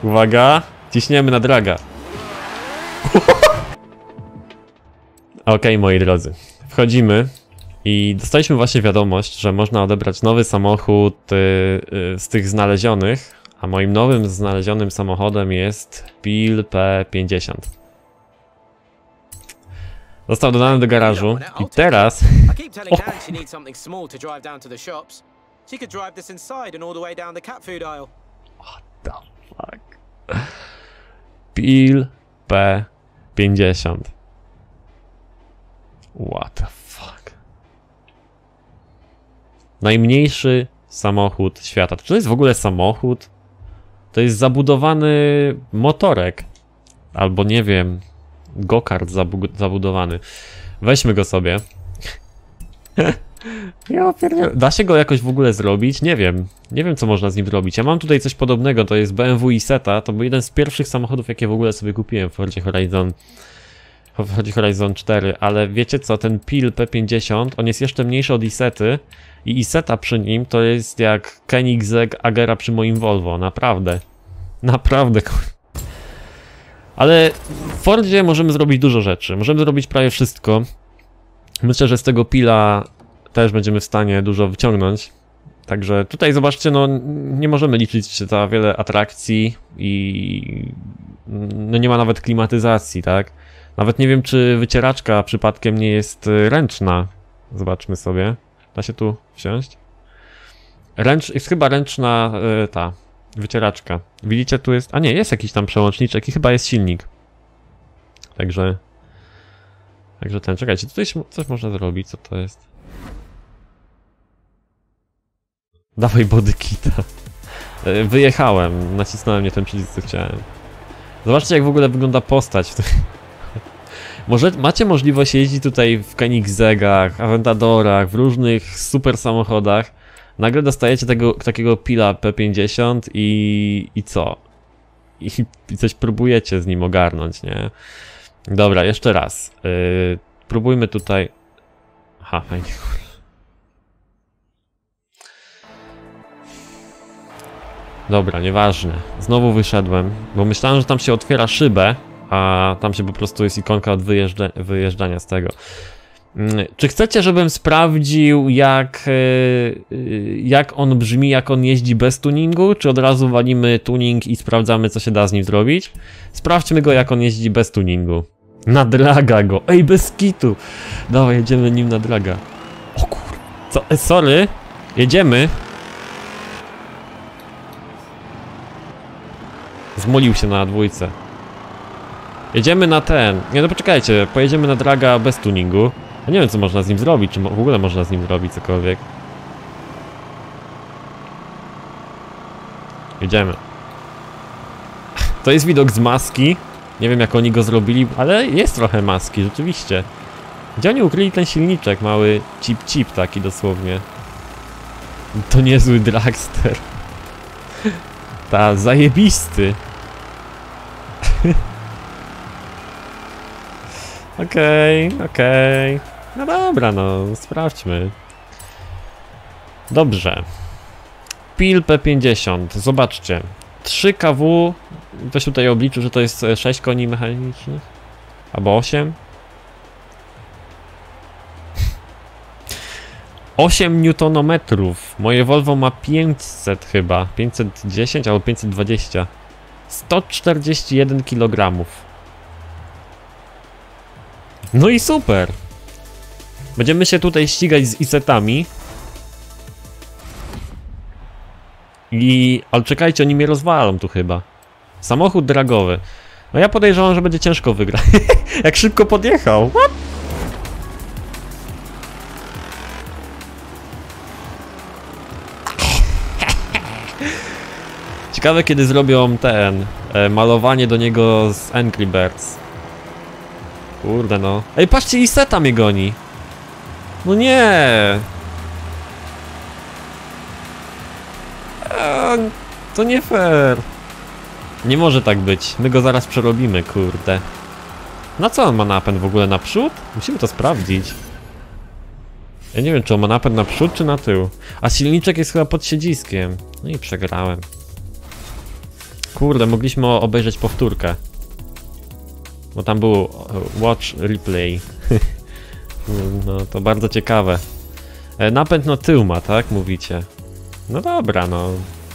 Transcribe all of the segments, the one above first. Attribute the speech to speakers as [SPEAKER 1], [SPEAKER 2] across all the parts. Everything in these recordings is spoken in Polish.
[SPEAKER 1] Uwaga, ciśniemy na draga. Okej, moi drodzy, wchodzimy i dostaliśmy właśnie wiadomość, że można odebrać nowy samochód z tych znalezionych, a moim nowym znalezionym samochodem jest Pil P50. Został dodany do garażu i teraz... What the fuck? Pil P50. What the fuck? Najmniejszy samochód świata. Czy to jest w ogóle samochód? To jest zabudowany motorek. Albo nie wiem, go-kart zabudowany. Weźmy go sobie. Ja pierdzielę. Da się go jakoś w ogóle zrobić? Nie wiem. Nie wiem, co można z nim zrobić. Ja mam tutaj coś podobnego, to jest BMW Isetta. To był jeden z pierwszych samochodów, jakie w ogóle sobie kupiłem w Fordzie Horizon 4, ale wiecie co, ten Pil P50, on jest jeszcze mniejszy od Isety i Isetta przy nim to jest jak Koenigsegg Agera przy moim Volvo, naprawdę. Naprawdę, ale w Fordzie możemy zrobić dużo rzeczy, możemy zrobić prawie wszystko. Myślę, że z tego Pila też będziemy w stanie dużo wyciągnąć. Także tutaj zobaczcie, no nie możemy liczyć za wiele atrakcji i no nie ma nawet klimatyzacji, tak? Nawet nie wiem, czy wycieraczka przypadkiem nie jest ręczna. Zobaczmy sobie. Da się tu wsiąść? Jest chyba ręczna ta wycieraczka. Widzicie, tu jest... A nie, jest jakiś tam przełączniczek i chyba jest silnik. Także ten... Czekajcie, tutaj coś można zrobić. Co to jest? Dawaj bodykita. Wyjechałem. Nacisnąłem nie ten przycisk, co chciałem. Zobaczcie, jak w ogóle wygląda postać. Może macie możliwość jeździć tutaj w Koenigseggach, Aventadorach, w różnych super samochodach. Nagle dostajecie takiego Pila P50 i co? I coś próbujecie z nim ogarnąć, nie? Dobra, jeszcze raz. Próbujmy tutaj... Aha, fajnie. Dobra, nieważne. Znowu wyszedłem, bo myślałem, że tam się otwiera szybę, a tam się po prostu jest ikonka od wyjeżdżania z tego. Czy chcecie, żebym sprawdził, jak on brzmi, jak on jeździ bez tuningu, czy od razu walimy tuning i sprawdzamy, co się da z nim zrobić? Sprawdźmy go, jak on jeździ bez tuningu. Na draga go. Ej, bez kitu. Dawaj, jedziemy nim na draga. O kur... Co? Sorry. Jedziemy. Zmolił się na dwójce. Jedziemy na ten. Nie, no poczekajcie, pojedziemy na draga bez tuningu. Ja nie wiem, co można z nim zrobić, czy w ogóle można z nim zrobić cokolwiek. Jedziemy. To jest widok z maski. Nie wiem, jak oni go zrobili, ale jest trochę maski, rzeczywiście. Gdzie oni ukryli ten silniczek, mały cip taki dosłownie. To niezły dragster. Ta, zajebisty. Okej. No dobra, no, sprawdźmy. Dobrze. Pil P50, zobaczcie. 3 kW, ktoś tutaj obliczył, że to jest 6 koni mechanicznych. Albo 8. 8 newtonometrów. Moje Volvo ma 500 chyba. 510 albo 520. 141 kg. No i super. Będziemy się tutaj ścigać z Isetami. Ale czekajcie, oni mnie rozwalą tu chyba. Samochód dragowy. No ja podejrzewam, że będzie ciężko wygrać. Jak szybko podjechał. What? Ciekawe, kiedy zrobią malowanie do niego z Angry Birds. Kurde no. Ej, patrzcie, Isetta mnie goni. No nie. To nie fair. Nie może tak być. My go zaraz przerobimy, kurde. Na co on ma napęd w ogóle? Naprzód? Musimy to sprawdzić. Ja nie wiem, czy on ma napęd na przód, czy na tył. A silniczek jest chyba pod siedziskiem. No i przegrałem. Kurde, mogliśmy obejrzeć powtórkę. Bo tam był watch replay. No to bardzo ciekawe. Napęd na tył ma, tak? Mówicie. No dobra, no.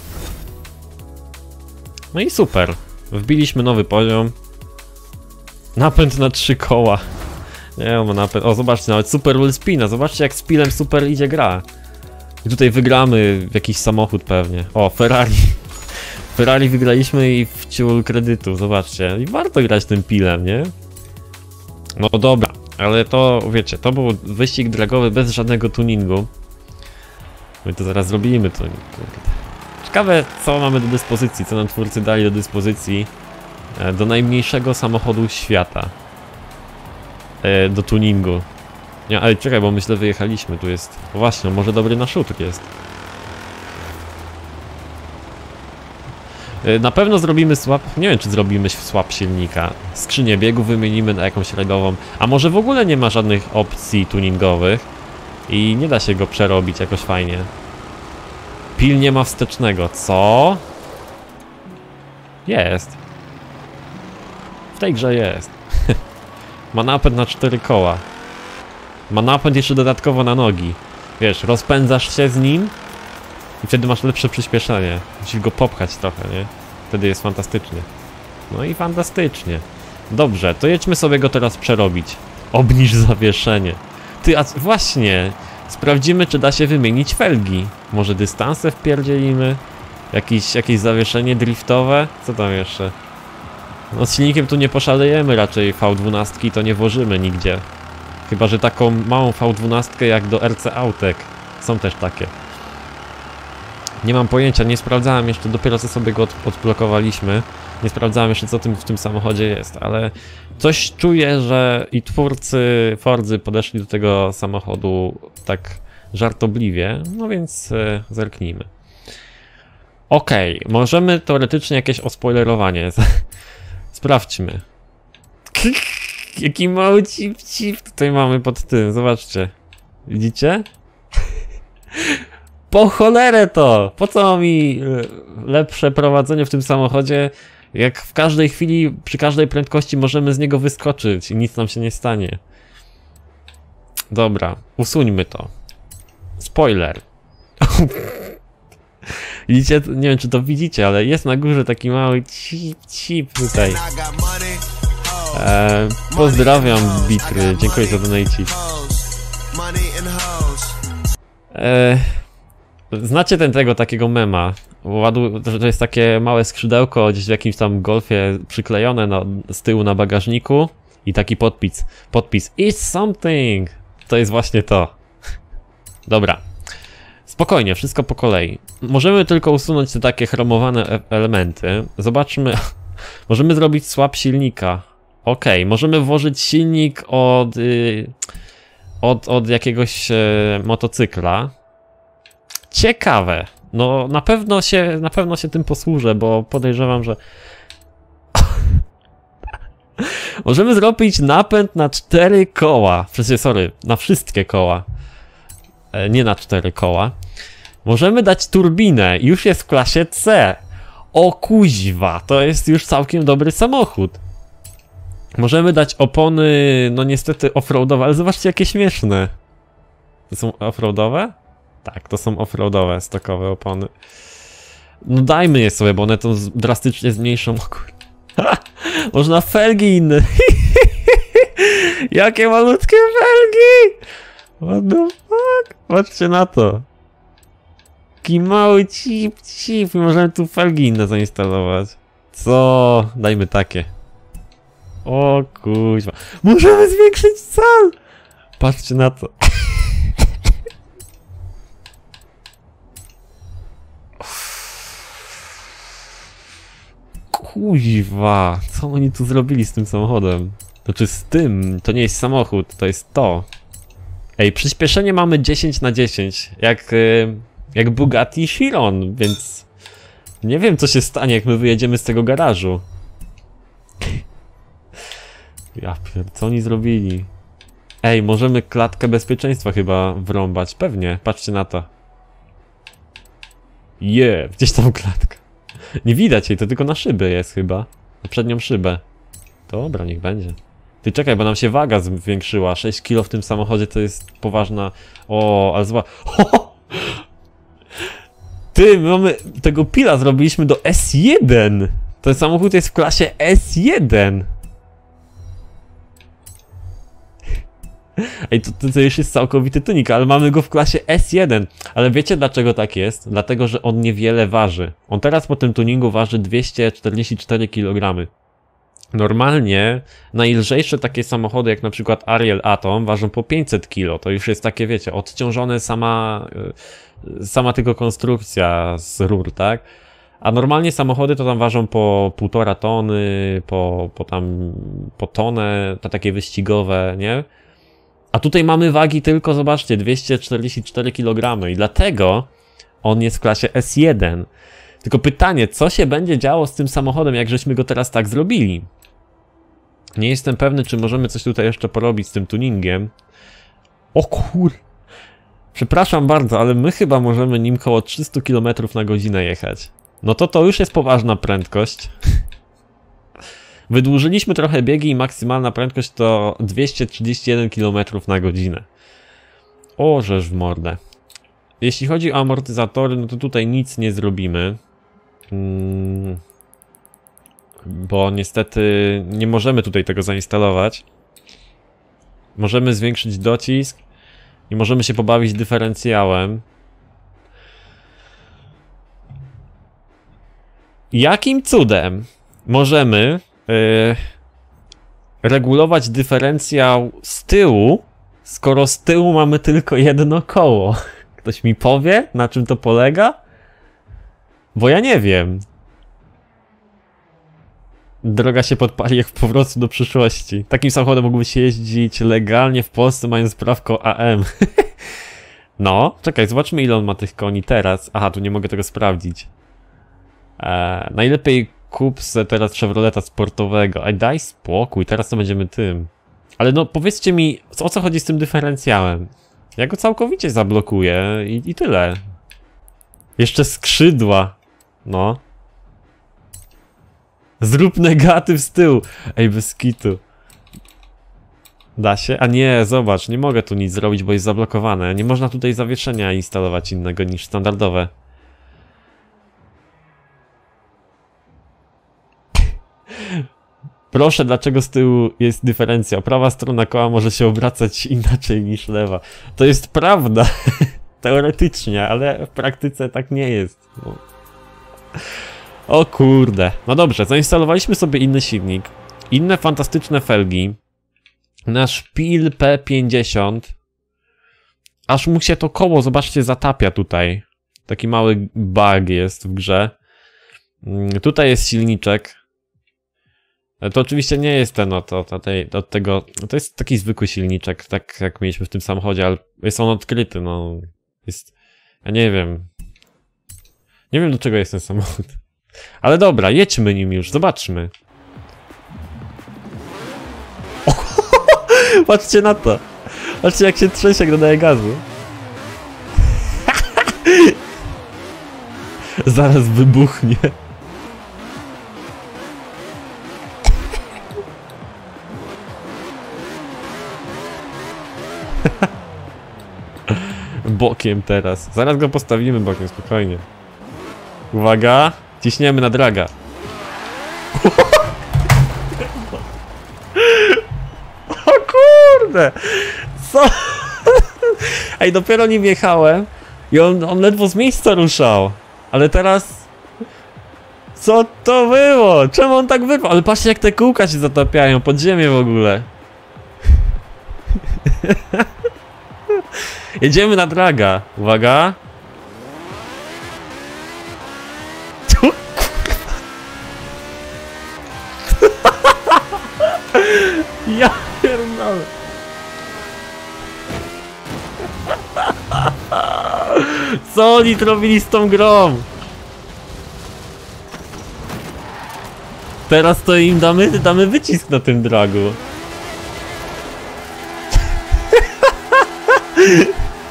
[SPEAKER 1] No i super. Wbiliśmy nowy poziom. Napęd na 3 koła. Nie, ma napęd. O, zobaczcie, nawet super wheel spina. Zobaczcie, jak z pilem super idzie gra. I tutaj wygramy w jakiś samochód pewnie. O, Ferrari. Ferrari wygraliśmy i w ciul kredytu, zobaczcie. I warto grać tym pilem, nie? No dobra, ale to, wiecie, to był wyścig dragowy bez żadnego tuningu. My to zaraz zrobimy tuning, kurde. Ciekawe, co mamy do dyspozycji, co nam twórcy dali do dyspozycji do najmniejszego samochodu świata. Do tuningu. Nie, ale czekaj, bo myślę, wyjechaliśmy, tu jest... O właśnie, może dobry na shooter jest. Na pewno zrobimy swap, nie wiem czy zrobimy swap silnika. Skrzynię biegu wymienimy na jakąś rajdową. A może w ogóle nie ma żadnych opcji tuningowych i nie da się go przerobić jakoś fajnie. Pil nie ma wstecznego, co? Jest. W tej grze jest. Ma napęd na 4 koła. Ma napęd jeszcze dodatkowo na nogi. Wiesz, rozpędzasz się z nim i wtedy masz lepsze przyspieszenie. Musisz go popchać trochę, nie? Wtedy jest fantastycznie. No i fantastycznie. Dobrze, to jedźmy sobie go teraz przerobić. Obniż zawieszenie. Ty, a właśnie, sprawdzimy, czy da się wymienić felgi. Może dystanse wpierdzielimy? Jakieś zawieszenie driftowe? Co tam jeszcze? No z silnikiem tu nie poszalejemy, raczej V12 to nie włożymy nigdzie. Chyba że taką małą V12 jak do RC Autek. Są też takie. Nie mam pojęcia, nie sprawdzałem jeszcze, dopiero co sobie go odblokowaliśmy. Nie sprawdzałem jeszcze, co w tym samochodzie jest, ale coś czuję, że i twórcy Fordzy podeszli do tego samochodu tak żartobliwie, no więc zerknijmy. Okej, możemy teoretycznie jakieś ospoilerowanie. Sprawdźmy. Jaki mały cip tutaj mamy pod tym, zobaczcie. Widzicie? Po cholerę to! Po co mi lepsze prowadzenie w tym samochodzie, jak w każdej chwili, przy każdej prędkości możemy z niego wyskoczyć i nic nam się nie stanie. Dobra, usuńmy to. Spoiler. Widzicie? Nie wiem, czy to widzicie, ale jest na górze taki mały cip tutaj. Pozdrawiam, Bitry, dziękuję za donate. Znacie tego takiego mema? To jest takie małe skrzydełko gdzieś w jakimś tam golfie przyklejone z tyłu na bagażniku i taki podpis It's something! To jest właśnie to. Dobra. Spokojnie, wszystko po kolei. Możemy tylko usunąć te takie chromowane elementy. Zobaczmy. Możemy zrobić swap silnika. Okej, możemy włożyć silnik od jakiegoś motocykla. Ciekawe. No na pewno się tym posłużę, bo podejrzewam, że możemy zrobić napęd na 4 koła. Sorry, na wszystkie koła. Nie na 4 koła. Możemy dać turbinę. Już jest w klasie C. O kuźwa, to jest już całkiem dobry samochód. Możemy dać opony, no niestety offroadowe, ale zobaczcie jakie śmieszne. To są offroadowe? Tak, to są offroadowe, stokowe opony. No dajmy je sobie, bo one to drastycznie zmniejszą. Można felgi inne. Jakie malutkie felgi! What the fuck? Patrzcie na to. Taki mały cip. Możemy tu felgi inne zainstalować. Co? Dajmy takie. O kuźwa. Możemy zwiększyć cal! Patrzcie na to. Kuźwa. Co oni tu zrobili z tym samochodem? Znaczy z tym. To nie jest samochód, to jest to. Ej, przyspieszenie mamy 10/10. Jak Bugatti Chiron, więc... Nie wiem co się stanie, jak my wyjedziemy z tego garażu. Ja pierd... co oni zrobili? Ej, możemy klatkę bezpieczeństwa chyba wrąbać. Pewnie, patrzcie na to. Gdzieś tam klatka. Nie widać jej, to tylko na szybę jest chyba. Na przednią szybę. Dobra, niech będzie. Ty czekaj, bo nam się waga zwiększyła. 6 kg w tym samochodzie to jest poważna... O, ale zobacz... Ty, my mamy... Tego Pila zrobiliśmy do S1. Ten samochód jest w klasie S1. Ej, to już jest całkowity tunik, ale mamy go w klasie S1. Ale wiecie dlaczego tak jest? Dlatego, że on niewiele waży. On teraz po tym tuningu waży 244 kg. Normalnie najlżejsze takie samochody jak na przykład Ariel Atom ważą po 500 kg. To już jest takie, wiecie, odciążone sama tylko konstrukcja z rur, tak? A normalnie samochody to tam ważą po 1,5 tony, po tonę, te takie wyścigowe, nie? A tutaj mamy wagi tylko, zobaczcie, 244 kg i dlatego on jest w klasie S1. Tylko pytanie, co się będzie działo z tym samochodem, jak żeśmy go teraz tak zrobili? Nie jestem pewny, czy możemy coś tutaj jeszcze porobić z tym tuningiem. O kur... Przepraszam bardzo, ale my chyba możemy nim koło 300 km na godzinę jechać. No to już jest poważna prędkość. Wydłużyliśmy trochę biegi i maksymalna prędkość to 231 km na godzinę. O, żeż w mordę. Jeśli chodzi o amortyzatory, no to tutaj nic nie zrobimy. Bo niestety nie możemy tutaj tego zainstalować. Możemy zwiększyć docisk i możemy się pobawić dyferencjałem. Jakim cudem możemy regulować dyferencjał z tyłu, skoro z tyłu mamy tylko jedno koło? Ktoś mi powie, na czym to polega? Bo ja nie wiem. Droga się podpali jak w Powrocie do przyszłości. Takim samochodem mógłby się jeździć legalnie w Polsce, mając prawko AM. No, czekaj, zobaczmy ile on ma tych koni teraz. Aha, tu nie mogę tego sprawdzić. Najlepiej kup se teraz Chevroleta sportowego. Ej, daj spokój, teraz to będziemy tym. Ale no, powiedzcie mi, o co chodzi z tym dyferencjałem? Ja go całkowicie zablokuję i tyle. Jeszcze skrzydła. No. Zrób negatyw z tyłu. Ej, bez kitu. Da się? A nie, zobacz, nie mogę tu nic zrobić, bo jest zablokowane. Nie można tutaj zawieszenia instalować innego niż standardowe. Proszę, dlaczego z tyłu jest dyferencja? Prawa strona koła może się obracać inaczej niż lewa. To jest prawda. Teoretycznie, ale w praktyce tak nie jest. O kurde. No dobrze, zainstalowaliśmy sobie inny silnik. Inne fantastyczne felgi. Nasz Pil P50. Aż mu się to koło, zobaczcie, zatapia tutaj. Taki mały bug jest w grze. Tutaj jest silniczek. To oczywiście nie jest ten od tego. To jest taki zwykły silniczek, tak jak mieliśmy w tym samochodzie, ale jest on odkryty, no. Jest. Ja nie wiem. Nie wiem, do czego jest ten samochód. Ale dobra, jedźmy nim już, zobaczmy. O, patrzcie na to. Patrzcie, jak się trzęsie, jak dodaje gazu. Zaraz wybuchnie. Bokiem teraz. Zaraz go postawimy bokiem, spokojnie. Uwaga, ciśniemy na draga. O kurde! Co? Ej, dopiero nim jechałem i on ledwo z miejsca ruszał. Ale teraz... Co to było? Czemu on tak wypadł? Ale patrzcie, jak te kółka się zatapiają pod ziemię w ogóle. Jedziemy na draga. Uwaga. Ja pierdolę. Co oni robili z tą grą? Teraz to im damy wycisk na tym dragu.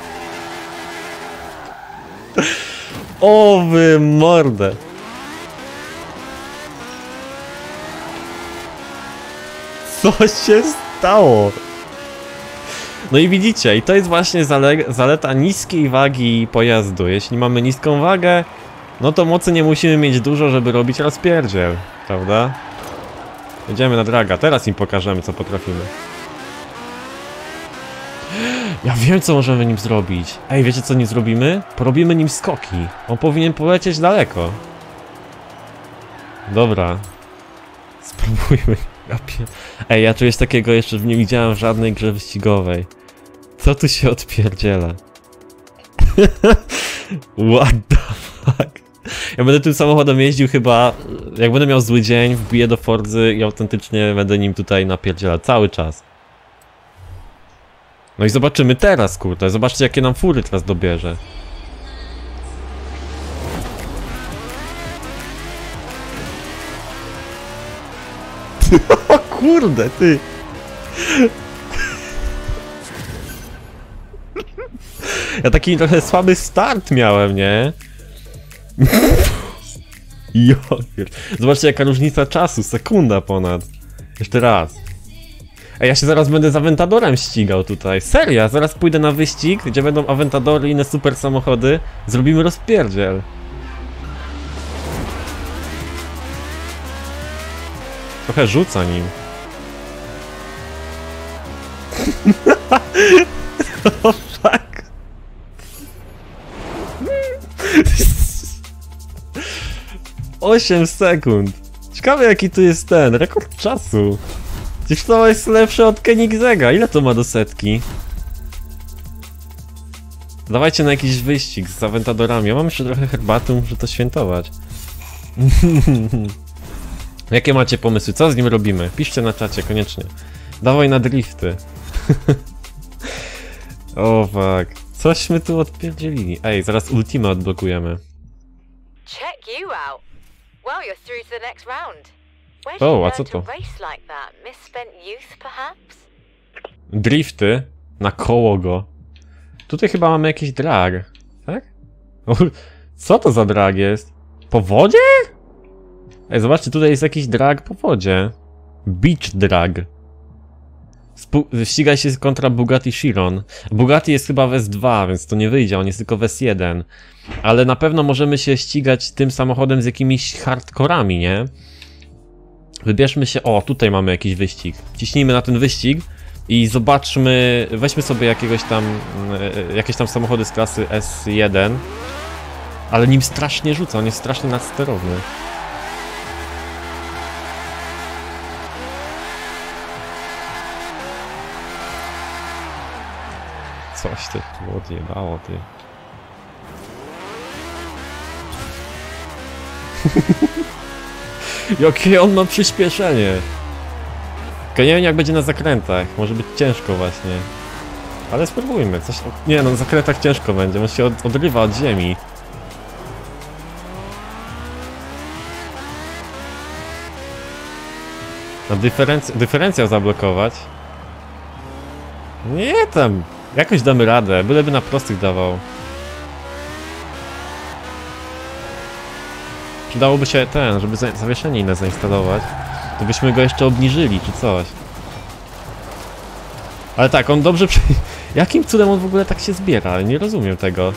[SPEAKER 1] O wy mordę. Co się stało? No i widzicie, i to jest właśnie zaleta niskiej wagi pojazdu. Jeśli mamy niską wagę, no to mocy nie musimy mieć dużo, żeby robić rozpierdziel, prawda? Jedziemy na draga, teraz im pokażemy, co potrafimy. Ja wiem, co możemy nim zrobić. Ej, wiecie, co nim zrobimy? Porobimy nim skoki. On powinien polecieć daleko. Dobra. Spróbujmy. Ej, ja czegoś takiego jeszcze nie widziałem w żadnej grze wyścigowej. Co tu się odpierdziela? What the fuck? Ja będę tym samochodem jeździł chyba, jak będę miał zły dzień, wbiję do Forzy i autentycznie będę nim tutaj napierdzielał cały czas. No i zobaczymy teraz, kurde, zobaczcie, jakie nam fury teraz dobierze. O kurde, ty! Ja taki trochę słaby start miałem, nie? Jopier. Zobaczcie, jaka różnica czasu, sekunda ponad. Jeszcze raz. Ej, ja się zaraz będę z Aventadorem ścigał tutaj. Serio, zaraz pójdę na wyścig, gdzie będą Aventadory i inne super samochody. Zrobimy rozpierdziel. Trochę rzuca nim. Oh fuck. 8 sekund. Ciekawe, jaki tu jest ten rekord czasu. Gdzieś to jest lepsze od Koenigsegga. Ile to ma do setki? Dawajcie na jakiś wyścig z Aventadorami. Ja mam jeszcze trochę herbaty, muszę to świętować. Jakie macie pomysły? Co z nim robimy? Piszcie na czacie, koniecznie. Dawaj na drifty. O fuck. Cośmy tu odpierdzielili. Ej, zaraz ultimę odblokujemy.
[SPEAKER 2] Check you out. Well, you're through to the next round. Where
[SPEAKER 1] O,
[SPEAKER 2] did
[SPEAKER 1] a
[SPEAKER 2] you
[SPEAKER 1] co
[SPEAKER 2] learn
[SPEAKER 1] to?
[SPEAKER 2] to race like that? Misspent youth, perhaps?
[SPEAKER 1] Drifty na koło go. Tutaj chyba mamy jakiś drag, tak? O, co to za drag jest? Po wodzie? Ej, zobaczcie, tutaj jest jakiś drag po wodzie. Beach drag. Ścigaj się kontra Bugatti Chiron. Bugatti jest chyba w S2, więc to nie wyjdzie, on jest tylko w S1. Ale na pewno możemy się ścigać tym samochodem z jakimiś hardkorami, nie? Wybierzmy się... O, tutaj mamy jakiś wyścig. Ciśnijmy na ten wyścig i zobaczmy... Weźmy sobie jakieś tam samochody z klasy S1. Ale nim strasznie rzuca, on jest strasznie nadsterowny. Coś ty tu odjebało, ty. Jakie on ma przyspieszenie. Tylko nie wiem, jak będzie na zakrętach. Może być ciężko właśnie. Ale spróbujmy. Coś... Nie, no na zakrętach ciężko będzie. On się odrywa od ziemi. Na dyferencjał zablokować. Nie tam. Jakoś damy radę. Byleby na prostych dawał. Przydałoby się żeby zawieszenie inne zainstalować. To byśmy go jeszcze obniżyli, czy coś. Ale tak, on dobrze Jakim cudem on w ogóle tak się zbiera? Nie rozumiem tego.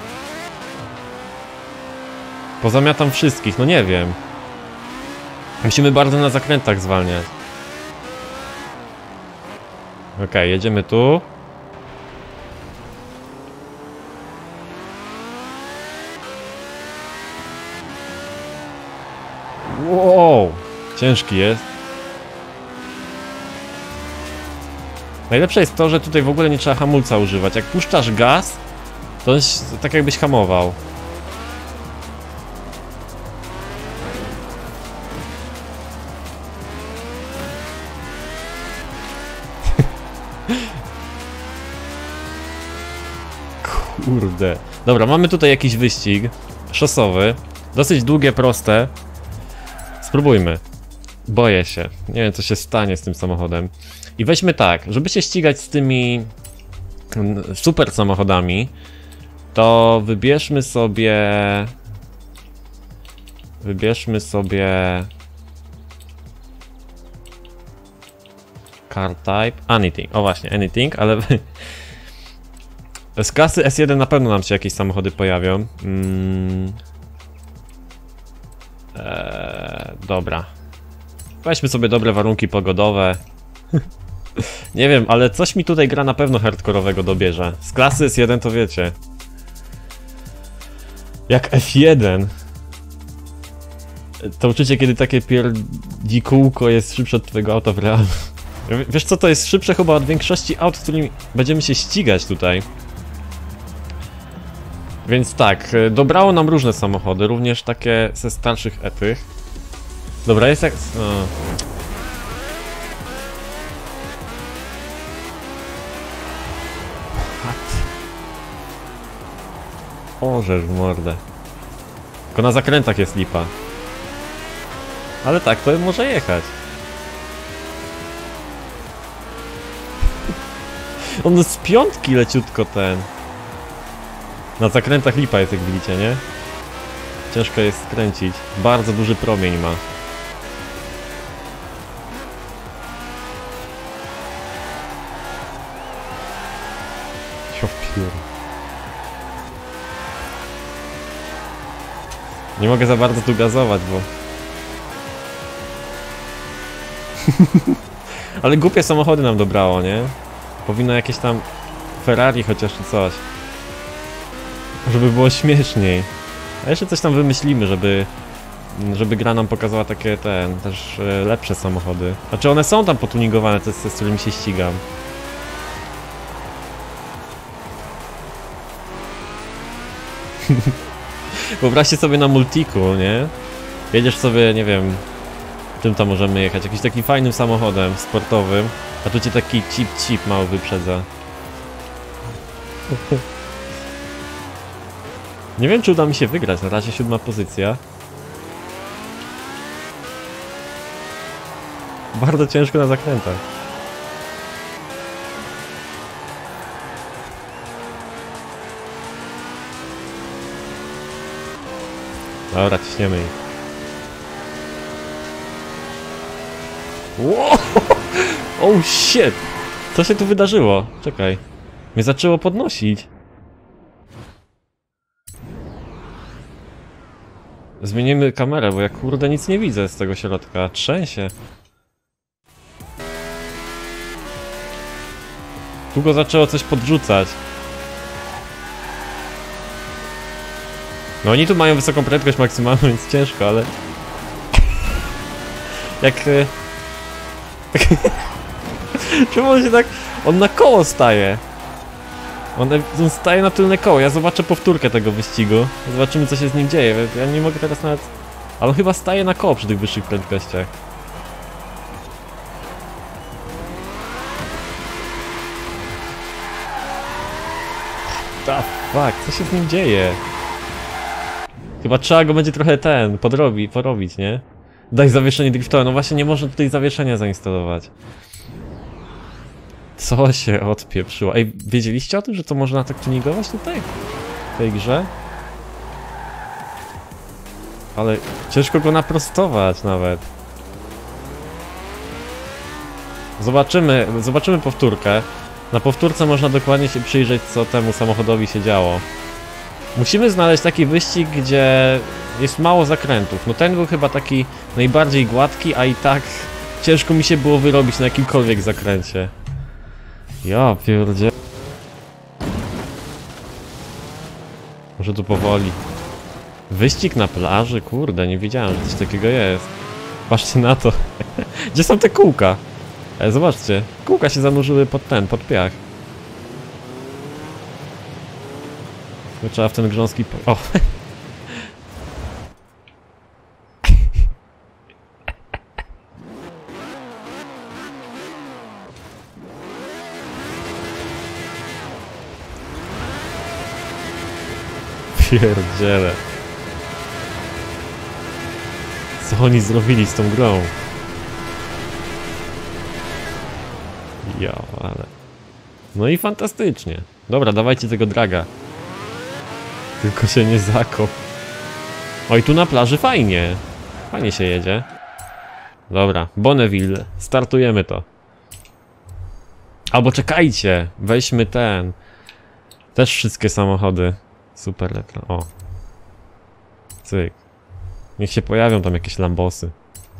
[SPEAKER 1] Pozamiatam wszystkich, no nie wiem. Musimy bardzo na zakrętach zwalniać. Okej, jedziemy tu. Wow, ciężki jest. Najlepsze jest to, że tutaj w ogóle nie trzeba hamulca używać. Jak puszczasz gaz, to jest tak jakbyś hamował. Kurde. Dobra, mamy tutaj jakiś wyścig szosowy. Dosyć długie, proste. Spróbujmy. Boję się. Nie wiem, co się stanie z tym samochodem. I weźmy tak, żeby się ścigać z tymi super samochodami, to wybierzmy sobie... Car type, anything. O właśnie, anything, ale z klasy S1 na pewno nam się jakieś samochody pojawią. Dobra. Weźmy sobie dobre warunki pogodowe. Nie wiem, ale coś mi tutaj gra na pewno hardkorowego dobierze. Z klasy S1 to wiecie. Jak F1. To uczucie, kiedy takie pierdzikółko jest szybsze od twojego auta w realu. Wiesz co, to jest szybsze chyba od większości aut, z którymi będziemy się ścigać tutaj. Więc tak, dobrało nam różne samochody, również takie ze starszych etych. Dobra, jest jak... Orzesz w mordę. Tylko na zakrętach jest lipa. Ale tak, to może jechać. On z piątki leciutko ten. Na zakrętach lipa jest, jak widzicie, nie? Ciężko jest skręcić. Bardzo duży promień ma. Nie mogę za bardzo tu gazować, bo... Ale głupie samochody nam dobrało, nie? Powinno jakieś tam Ferrari chociaż czy coś. Żeby było śmieszniej. A jeszcze coś tam wymyślimy, żeby gra nam pokazała takie też lepsze samochody. Znaczy one są tam potuningowane, te z którymi się ścigam. Wyobraźcie sobie na multiku, nie? Jedziesz sobie, nie wiem, czym tam możemy jechać, jakimś takim fajnym samochodem sportowym, a tu cię taki chip mały wyprzedza. Nie wiem, czy uda mi się wygrać, na razie 7. pozycja. Bardzo ciężko na zakrętach. Dobra, ciśniemy ich. Wow! Oh shit! Co się tu wydarzyło? Czekaj. Mnie zaczęło podnosić. Zmienimy kamerę, bo ja kurde nic nie widzę z tego środka. Trzęsie. Tu go zaczęło coś podrzucać. No oni tu mają wysoką prędkość maksymalną, więc ciężko, ale... Jak... Czemu on się tak... On na koło staje. On staje na tylne koło. Ja zobaczę powtórkę tego wyścigu. Zobaczymy, co się z nim dzieje. Ja nie mogę teraz nawet... Ale on chyba staje na koło przy tych wyższych prędkościach. The fuck, co się z nim dzieje? Chyba trzeba go będzie trochę porobić, nie? Daj zawieszenie driftowe. No właśnie nie można tutaj zawieszenia zainstalować. Co się odpieprzyło? Ej, wiedzieliście o tym, że to można tak tuningować tutaj? W tej grze? Ale ciężko go naprostować nawet. Zobaczymy powtórkę. Na powtórce można dokładnie się przyjrzeć, co temu samochodowi się działo. Musimy znaleźć taki wyścig, gdzie jest mało zakrętów. No ten był chyba taki najbardziej gładki, a i tak ciężko mi się było wyrobić na jakimkolwiek zakręcie. Ja pierdzie... Może tu powoli. Wyścig na plaży? Kurde, nie wiedziałem, że coś takiego jest. Patrzcie na to. Gdzie są te kółka? Zobaczcie, kółka się zanurzyły pod piach. No, trzeba w ten grząski... O! Pierdziele. Co oni zrobili z tą grą? Ja, ale... No i fantastycznie. Dobra, dawajcie tego draga. Tylko się nie zakop. Oj, tu na plaży fajnie. Fajnie się jedzie. Dobra, Bonneville. Startujemy to. Albo czekajcie, weźmy ten. Też wszystkie samochody. Super letra, o. Cyk. Niech się pojawią tam jakieś lambosy.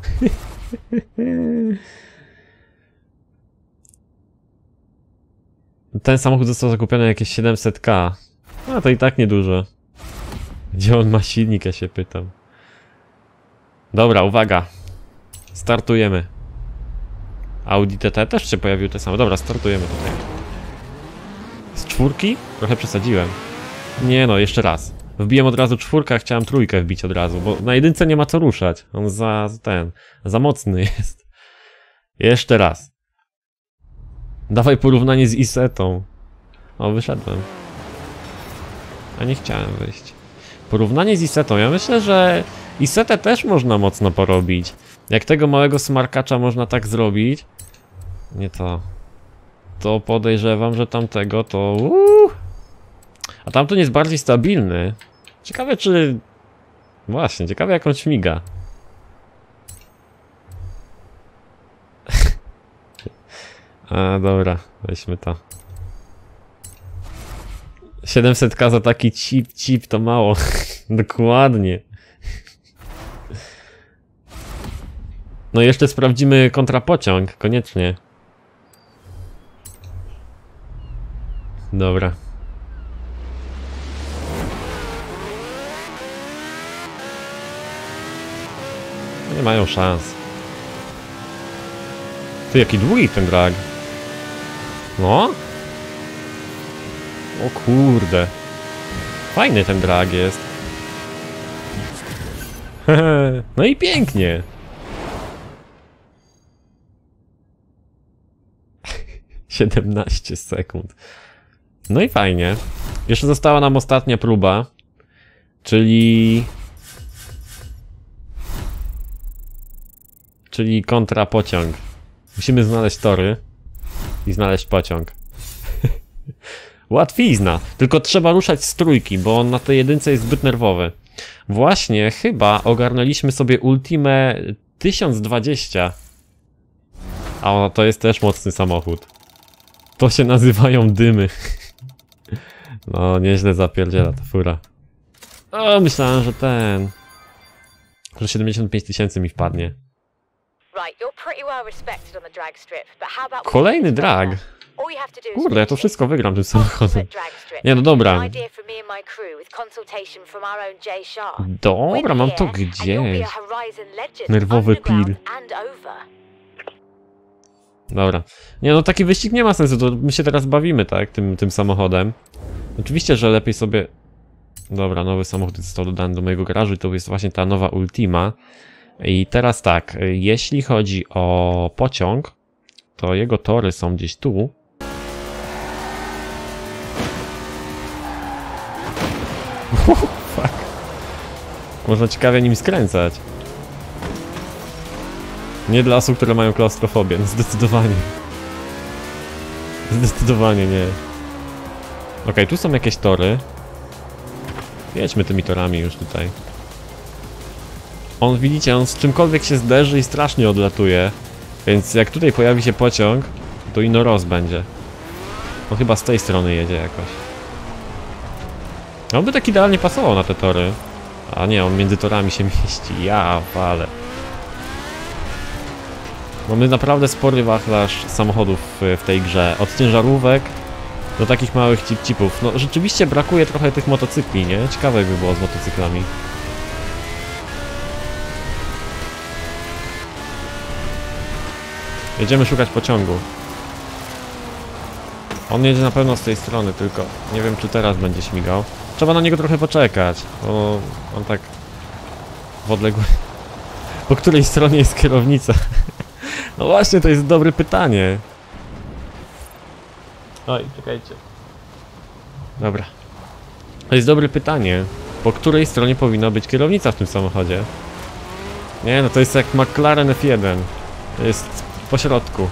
[SPEAKER 1] Ten samochód został zakupiony jakieś 700k. A to i tak niedużo. Gdzie on ma silnik, ja się pytam. Dobra, uwaga. Startujemy. Audi TT też się pojawił te same. Dobra, startujemy tutaj. Z 4? Trochę przesadziłem. Nie no, jeszcze raz. Wbiłem od razu 4, a chciałem 3 wbić od razu, bo na 1 nie ma co ruszać. On za mocny jest. Jeszcze raz. Dawaj porównanie z Isetą. O, wyszedłem. A nie chciałem wyjść. Porównanie z Isetą. Ja myślę, że Isetę też można mocno porobić. Jak tego małego smarkacza można tak zrobić. Nie to. To podejrzewam, że tamtego to... A tamten jest bardziej stabilny. Ciekawe czy... Właśnie, ciekawe jak on śmiga. A dobra, weźmy to. 700k za taki chip to mało. Dokładnie. No jeszcze sprawdzimy kontrapociąg, koniecznie. Dobra. Nie mają szans. Ty, jaki długi ten drag. No? O kurde. Fajny ten drag jest. No i pięknie. (17 sekund. No i fajnie. Jeszcze została nam ostatnia próba. Czyli kontrapociąg. Musimy znaleźć tory i znaleźć pociąg. Łatwizna. Tylko trzeba ruszać z 3, bo on na tej 1 jest zbyt nerwowy. Właśnie, chyba ogarnęliśmy sobie Ultimę 1020. A to jest też mocny samochód. To się nazywają dymy. No, nieźle zapierdziela ta fura. O, myślałem, że że 75 000 mi wpadnie. Kolejny drag. Kurde, ja to wszystko wygram tym samochodem. Nie, no dobra. Dobra, mam to gdzieś. Nerwowy pil. Dobra. Nie, no taki wyścig nie ma sensu, to my się teraz bawimy, tak, tym samochodem. Oczywiście, że lepiej sobie... Dobra, nowy samochód został dodany do mojego garażu i to jest właśnie ta nowa Ultima. I teraz tak, jeśli chodzi o pociąg, to jego tory są gdzieś tu. Fuck. Można ciekawie nim skręcać. Nie dla osób, które mają klaustrofobię, no zdecydowanie. Zdecydowanie nie. Okej, tu są jakieś tory. Jedźmy tymi torami już tutaj. On, widzicie, on z czymkolwiek się zderzy i strasznie odlatuje. Więc jak tutaj pojawi się pociąg, to ino-roz będzie. On chyba z tej strony jedzie jakoś. On by tak idealnie pasował na te tory. A nie, on między torami się mieści. Ja wale. Mamy naprawdę spory wachlarz samochodów w tej grze. Od ciężarówek do takich małych cip-cipów. No rzeczywiście brakuje trochę tych motocykli, nie? Ciekawe jakby było z motocyklami. Jedziemy szukać pociągu. On jedzie na pewno z tej strony, tylko nie wiem czy teraz będzie śmigał. Trzeba na niego trochę poczekać, bo on tak w odległej... Po której stronie jest kierownica? No właśnie, to jest dobre pytanie. Oj, czekajcie. Dobra. To jest dobre pytanie. Po której stronie powinna być kierownica w tym samochodzie? Nie, no to jest jak McLaren F1. To jest po środku.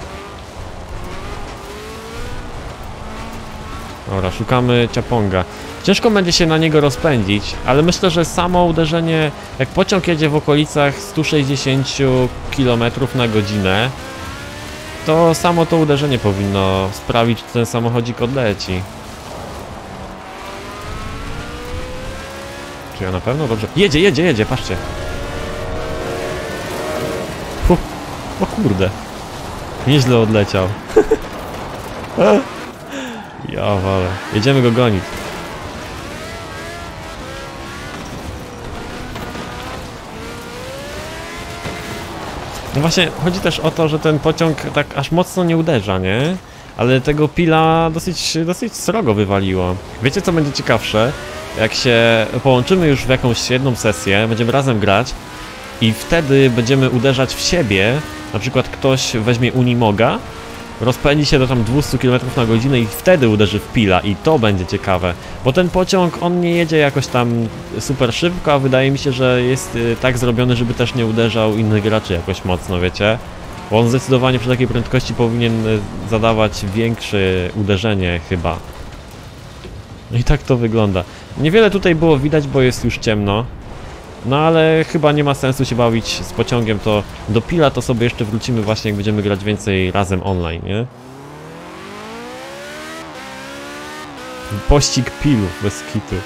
[SPEAKER 1] Dobra, szukamy Ciaponga. Ciężko będzie się na niego rozpędzić, ale myślę, że samo uderzenie, jak pociąg jedzie w okolicach 160 km na godzinę, to samo to uderzenie powinno sprawić, że ten samochodzik odleci. Czy ja na pewno dobrze... Jedzie, patrzcie. O kurde. Nieźle odleciał. Ja wale. Jedziemy go gonić. No właśnie, chodzi też o to, że ten pociąg tak aż mocno nie uderza, nie? Ale tego pila dosyć srogo wywaliło. Wiecie, co będzie ciekawsze? Jak się połączymy już w jakąś jedną sesję, będziemy razem grać i wtedy będziemy uderzać w siebie, na przykład ktoś weźmie Unimoga, rozpędzi się do tam 200 km na godzinę i wtedy uderzy w pila i to będzie ciekawe, bo ten pociąg, on nie jedzie jakoś tam super szybko, a wydaje mi się, że jest tak zrobiony, żeby też nie uderzał innych graczy jakoś mocno, wiecie? Bo on zdecydowanie przy takiej prędkości powinien zadawać większe uderzenie chyba. I tak to wygląda. Niewiele tutaj było widać, bo jest już ciemno. No ale chyba nie ma sensu się bawić z pociągiem, to do pila to sobie jeszcze wrócimy właśnie, jak będziemy grać więcej razem online, nie? Pościg pilów, bez kitu.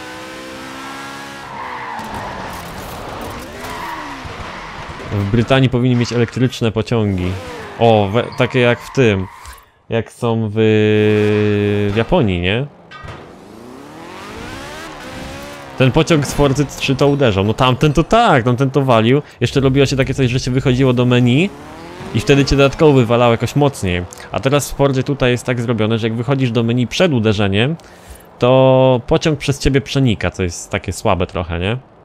[SPEAKER 1] W Brytanii powinni mieć elektryczne pociągi. O, takie jak w tym. Jak są w Japonii, nie? Ten pociąg z Forzy 3 to uderzał, no tamten to tak, tamten to walił. Jeszcze robiło się takie coś, że się wychodziło do menu i wtedy cię dodatkowo wywalało jakoś mocniej. A teraz w Fordzie tutaj jest tak zrobione, że jak wychodzisz do menu przed uderzeniem, to pociąg przez ciebie przenika, co jest takie słabe trochę, nie?